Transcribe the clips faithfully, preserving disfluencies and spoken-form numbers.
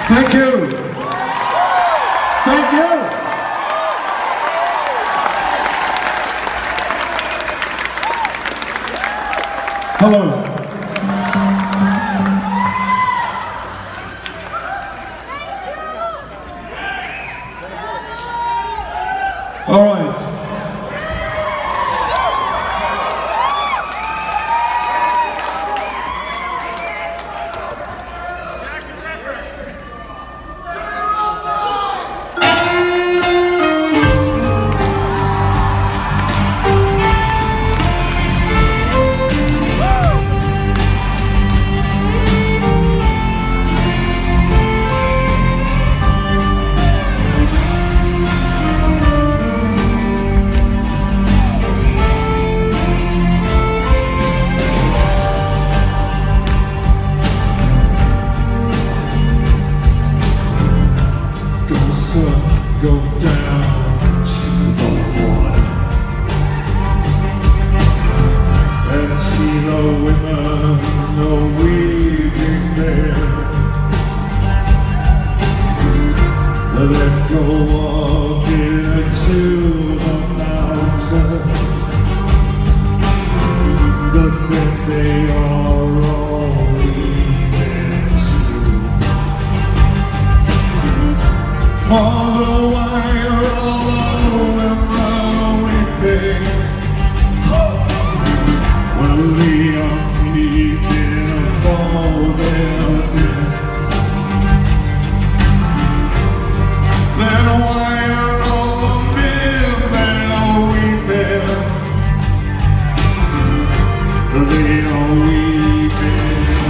Thank you. Thank you. Hello. All right. Go down to the water and see the women a weeping there. Then go walking into the mountain. The men, they are all weeping too. For the while alone and weeping, well, they are weeping for their dead. Then while all the men they are weeping, they are weeping.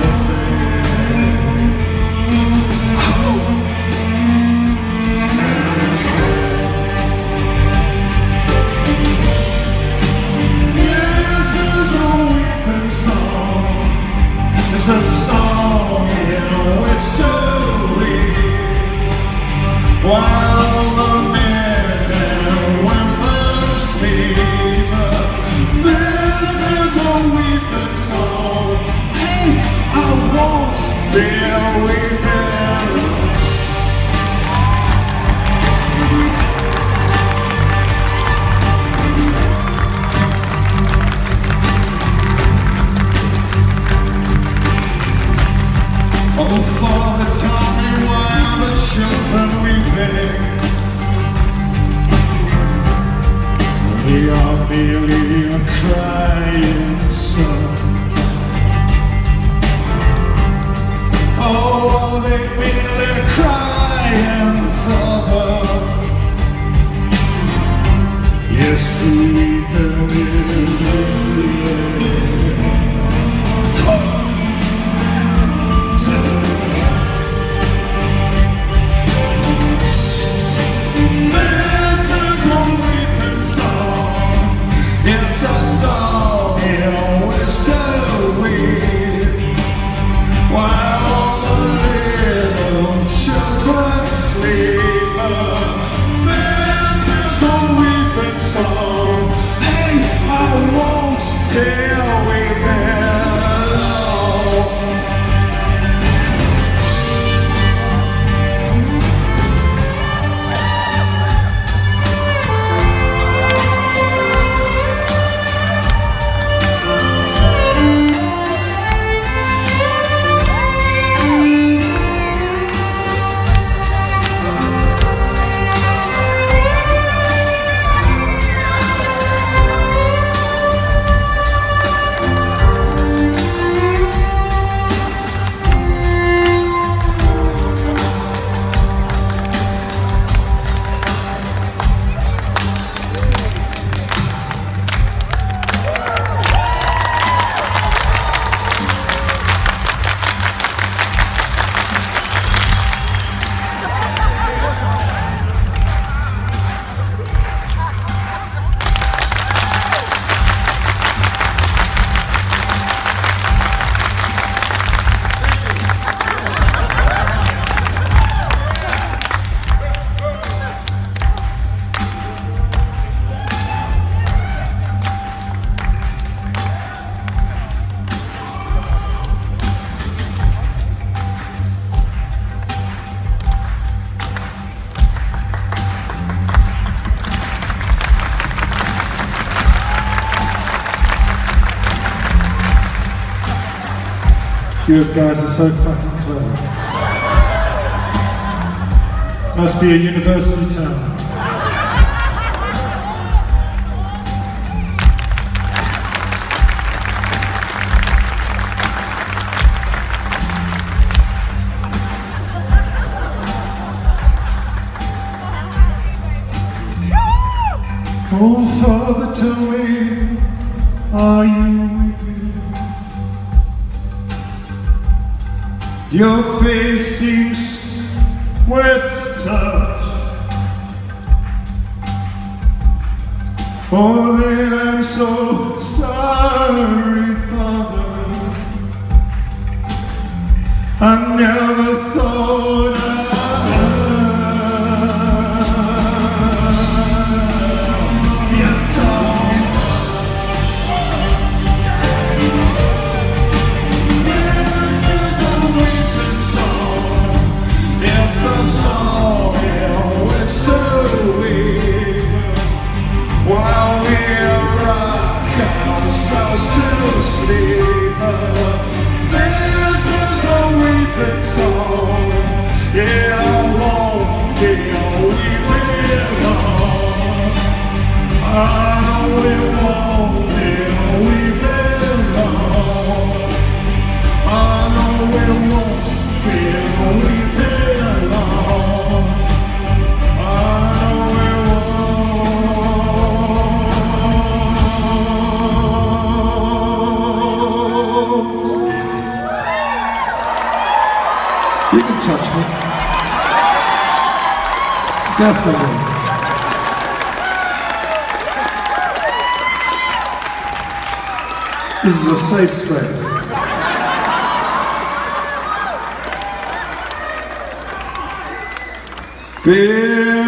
It's a song in which to weep, while the men and women sleep. This is a weeping song. Hey, I won't be weeping. Oh, Father, tell me why are the children weeping? They are merely a crying son. Oh, they merely crying Father. Yes, to weeping is the end. It's a song in which to weep, while all the little children sleep. This is a weeping song. Hey, I won't be weeping. Good guys are so fucking clever. Must be a university town. Oh, Father, tell me, are you weeping? Your face seems wet to touch. Oh, then I'm so sorry, Father. I never thought I'd It's a song in which to weep while we rock ourselves to sleep. This is a weeping song, yet I won't be weeping long. I know it won't be weeping long. I know it won't be weeping. You can touch me. Definitely. This is a safe space. Be